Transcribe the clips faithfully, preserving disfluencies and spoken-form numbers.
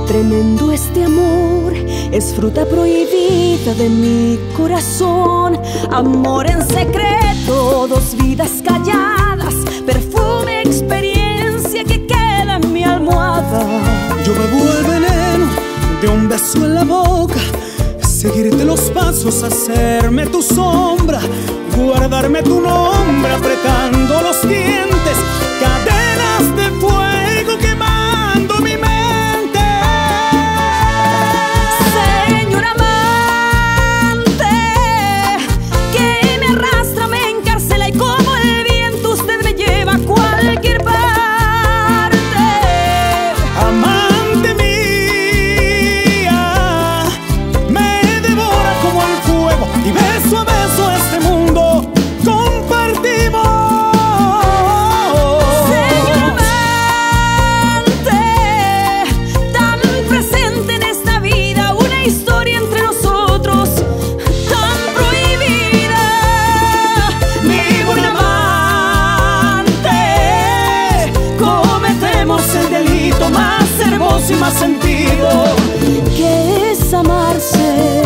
Tremendo este amor, es fruta prohibida de mi corazón. Amor en secreto, dos vidas calladas, perfume, experiencia que queda en mi almohada. Yo bebo el veneno de un beso en la boca, seguirte los pasos, hacerme tu sombra, guardarme tu nombre apretando los dientes, cadenas de fuego quemando mi mente. Señor amante, que me arrastra, me encarcela y como el viento usted me lleva a cualquier parte. Amante mía, me devora como el fuego y beso a beso este mundo compartimos. Señor amante, tan presente en esta vida, una historia entre nosotros tan prohibida. Mi buen amante, cometemos el delito más hermoso y más sentido, que es amarse.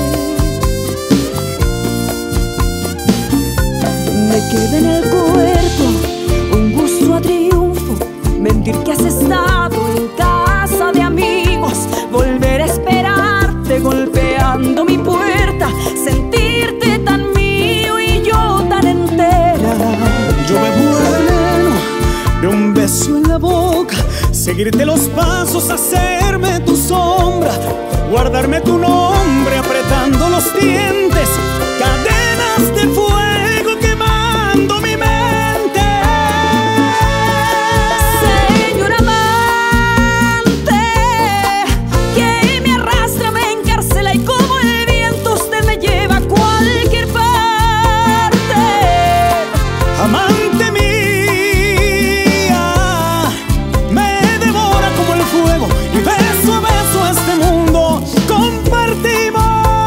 Me queda en el cuerpo un gusto a triunfo, mentir que has estado en casa de amigos, volver a esperarte golpeando mi puerta, sentirte tan mío y yo tan entera. Yo bebo el veneno de un beso en la boca, seguirte los pasos, hacerme tu sombra, guardarme tu nombre apretando los dientes, cadenas de fuego quemando mi mente. Señor amante, que me arrastra, me encarcela y como el viento usted me lleva a cualquier parte. Amante mía, me devora como el fuego y beso a beso este mundo compartimos.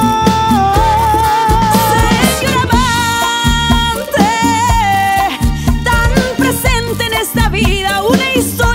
Señor amante, tan presente en esta vida, una historia